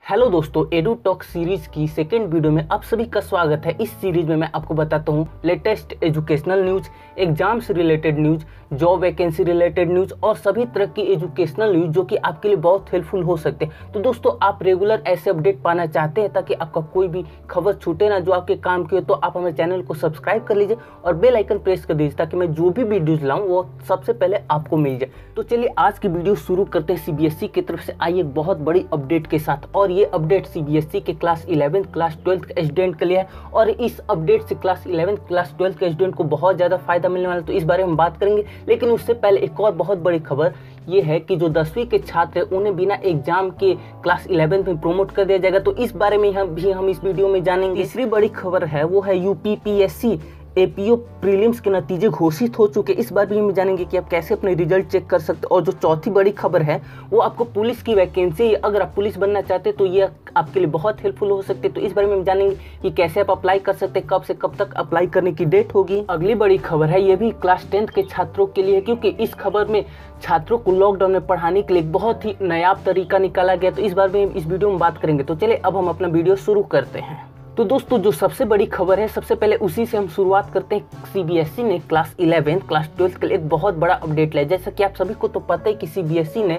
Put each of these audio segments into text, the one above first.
Hello दोस्तों, Edu Talk series की second video में आप सभी का स्वागत है। इस सीरीज में मैं आपको बताता हूँ लेटेस्ट एजुकेशनल न्यूज, एग्जाम से related news, job vacancy related news और सभी तरह की एजुकेशनल न्यूज जो कि आपके लिए बहुत हेल्पफुल हो सकते हैं। तो दोस्तों, आप रेगुलर ऐसे अपडेट पाना चाहते हैं ताकि आपका कोई भी खबर छूटे ना जो आपके काम की हो, तो आप हमारे चैनल को सब्सक्राइब कर लीजिए और बेल आइकन प्रेस कर दीजिए ताकि मैं जो भी वीडियोज लाऊं वो सबसे पहले आपको मिल जाए। तो चलिए आज की वीडियो शुरू करते हैं सीबीएसई की तरफ से आई एक बहुत बड़ी अपडेट के साथ। और ये अपडेट सीबीएसई के क्लास 11 क्लास 12 के स्टूडेंट के लिए है और इस अपडेट से क्लास 11 क्लास 12 के स्टूडेंट को बहुत ज़्यादा फायदा मिलने वाला है। तो इस बारे में बात करेंगे, लेकिन उससे पहले एक और बहुत बड़ी खबर ये है कि जो 10वीं के छात्र हैं उन्हें बिना एग्जाम के क्लास 11 में प्रमोट कर दिया जाएगा। तो इस बारे में हम इस वीडियो में जानेंगे। तीसरी बड़ी खबर है वो है यूपीपीएससी एपीओ प्रीलिम्स के नतीजे घोषित हो चुके। इस बार भी हम जानेंगे कि आप कैसे अपने रिजल्ट चेक कर सकते हैं। और जो चौथी बड़ी खबर है वो आपको पुलिस की वैकेंसी, अगर आप पुलिस बनना चाहते हैं तो ये आपके लिए बहुत हेल्पफुल हो सकते हैं। तो इस बारे में हम जानेंगे कि कैसे आप अप्लाई कर सकते हैं, कब से कब तक अप्लाई करने की डेट होगी। अगली बड़ी खबर है ये भी क्लास 10 के छात्रों के लिए, क्योंकि इस खबर में छात्रों को लॉकडाउन में पढ़ाने के लिए बहुत ही नायाब तरीका निकाला गया। तो इस बार भी इस वीडियो में बात करेंगे। तो चलिए अब हम अपना वीडियो शुरू करते हैं। तो दोस्तों, जो सबसे बड़ी खबर है सबसे पहले उसी से हम शुरुआत करते हैं। सीबीएसई ने क्लास 11 क्लास 12 के लिए एक बहुत बड़ा अपडेट लाया। जैसा कि आप सभी को तो पता है कि सीबीएसई ने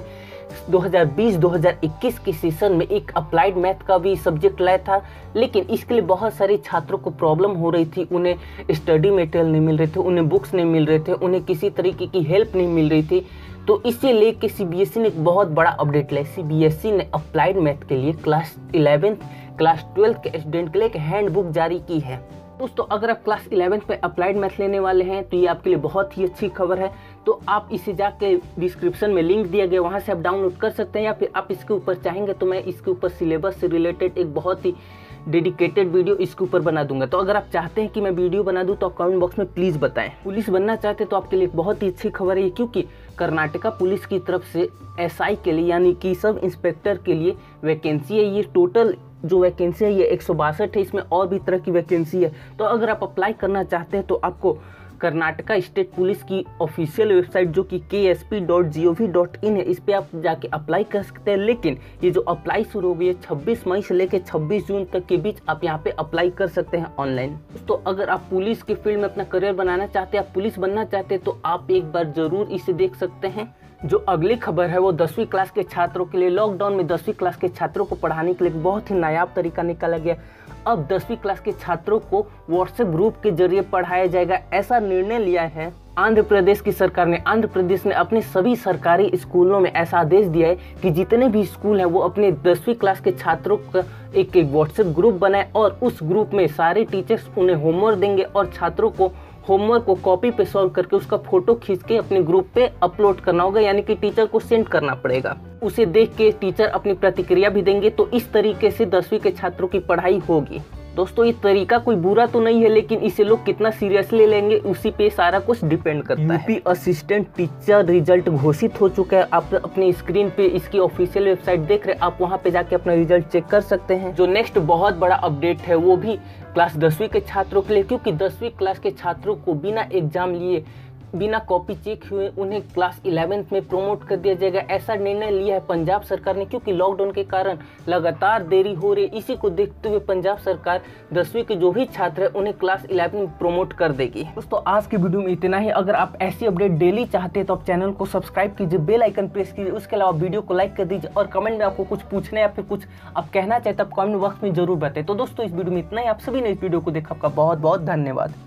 2020-2021 के सेशन में एक अप्लाइड मैथ का भी सब्जेक्ट लाया था, लेकिन इसके लिए बहुत सारे छात्रों को प्रॉब्लम हो रही थी। उन्हें स्टडी मटेरियल नहीं मिल रहे थे, उन्हें बुक्स नहीं मिल रहे थे, उन्हें किसी तरीके की हेल्प नहीं मिल रही थी। तो इसे लेके सीबीएसई ने एक बहुत बड़ा अपडेट लाया। सीबीएसई ने अप्लाइड मैथ के लिए क्लास 11 क्लास 12 के स्टूडेंट के लिए एक हैंडबुक जारी की है। दोस्तों, अगर आप क्लास 11 पे अप्लाइड मैथ लेने वाले हैं तो ये आपके लिए बहुत ही अच्छी खबर है। तो आप इसे जाके डिस्क्रिप्शन में लिंक दिया गया, वहाँ से आप डाउनलोड कर सकते हैं, या फिर आप इसके ऊपर चाहेंगे तो मैं इसके ऊपर सिलेबस से रिलेटेड एक बहुत ही डेडिकेटेड वीडियो इसके ऊपर बना दूंगा। तो अगर आप चाहते हैं कि मैं वीडियो बना दूं तो आप कमेंट बॉक्स में प्लीज़ बताएं। पुलिस बनना चाहते हैं तो आपके लिए बहुत ही अच्छी खबर है, क्योंकि कर्नाटका पुलिस की तरफ से एसआई के लिए यानी कि सब इंस्पेक्टर के लिए वैकेंसी है। ये टोटल जो वैकेंसी है ये 162 है, इसमें और भी तरह की वैकेंसी है। तो अगर आप अप्लाई करना चाहते हैं तो आपको कर्नाटका स्टेट पुलिस की ऑफिशियल वेबसाइट जो कि ksp.gov.in है, इस पे आप जाके अप्लाई कर सकते हैं। लेकिन ये जो अप्लाई शुरू हो गई है 26 मई से लेकर 26 जून तक के बीच आप यहाँ पे अप्लाई कर सकते हैं ऑनलाइन। तो अगर आप पुलिस के फील्ड में अपना करियर बनाना चाहते हैं, आप पुलिस बनना चाहते हैं, तो आप एक बार जरूर इसे देख सकते हैं। जो अगली खबर है वो 10वीं क्लास के छात्रों के लिए। लॉकडाउन में 10वीं क्लास के छात्रों को पढ़ाने के लिए बहुत ही नायाब तरीका निकाला गया। अब 10वीं क्लास के छात्रों को व्हाट्सएप ग्रुप के जरिए पढ़ाया जाएगा, ऐसा निर्णय लिया है आंध्र प्रदेश की सरकार ने। आंध्र प्रदेश ने अपने सभी सरकारी स्कूलों में ऐसा आदेश दिया है कि जितने भी स्कूल हैं वो अपने 10वीं क्लास के छात्रों का एक व्हाट्सएप ग्रुप बनाए और उस ग्रुप में सारे टीचर्स उन्हें होमवर्क देंगे और छात्रों को होमवर्क को कॉपी पे सॉल्व करके उसका फोटो खींच के अपने ग्रुप पे अपलोड करना होगा, यानी कि टीचर को सेंड करना पड़ेगा। उसे देख के टीचर अपनी प्रतिक्रिया भी देंगे। तो इस तरीके से 10वीं के छात्रों की पढ़ाई होगी। दोस्तों, ये तरीका कोई बुरा तो नहीं है, लेकिन इसे लोग कितना सीरियसली लेंगे उसी पे सारा कुछ डिपेंड करता है। यूपी असिस्टेंट टीचर रिजल्ट घोषित हो चुका है। आप अपनी स्क्रीन पे इसकी ऑफिशियल वेबसाइट देख रहे हैं, आप वहाँ पे जाके अपना रिजल्ट चेक कर सकते हैं। जो नेक्स्ट बहुत बड़ा अपडेट है वो भी क्लास 10वीं के छात्रों के लिए, क्योंकि 10वीं क्लास के छात्रों को बिना एग्जाम लिए, बिना कॉपी चेक हुए उन्हें क्लास 11 में प्रमोट कर दिया जाएगा। ऐसा निर्णय लिया है पंजाब सरकार ने, क्योंकि लॉकडाउन के कारण लगातार देरी हो रही। इसी को देखते हुए पंजाब सरकार 10वीं के जो भी छात्र हैं उन्हें क्लास 11 में प्रमोट कर देगी। दोस्तों, आज की वीडियो में इतना ही। अगर आप ऐसी अपडेट डेली चाहते हैं तो आप चैनल को सब्सक्राइब कीजिए, बेल आइकन प्रेस कीजिए, उसके अलावा वीडियो को लाइक कर दीजिए और कमेंट में आपको कुछ पूछना या फिर कुछ आप कहना चाहते हैं तो आप कमेंट बॉक्स में जरूर बताएं। तो दोस्तों, इस वीडियो में इतना ही। आप सभी ने इस वीडियो को देखा, आपका बहुत बहुत धन्यवाद।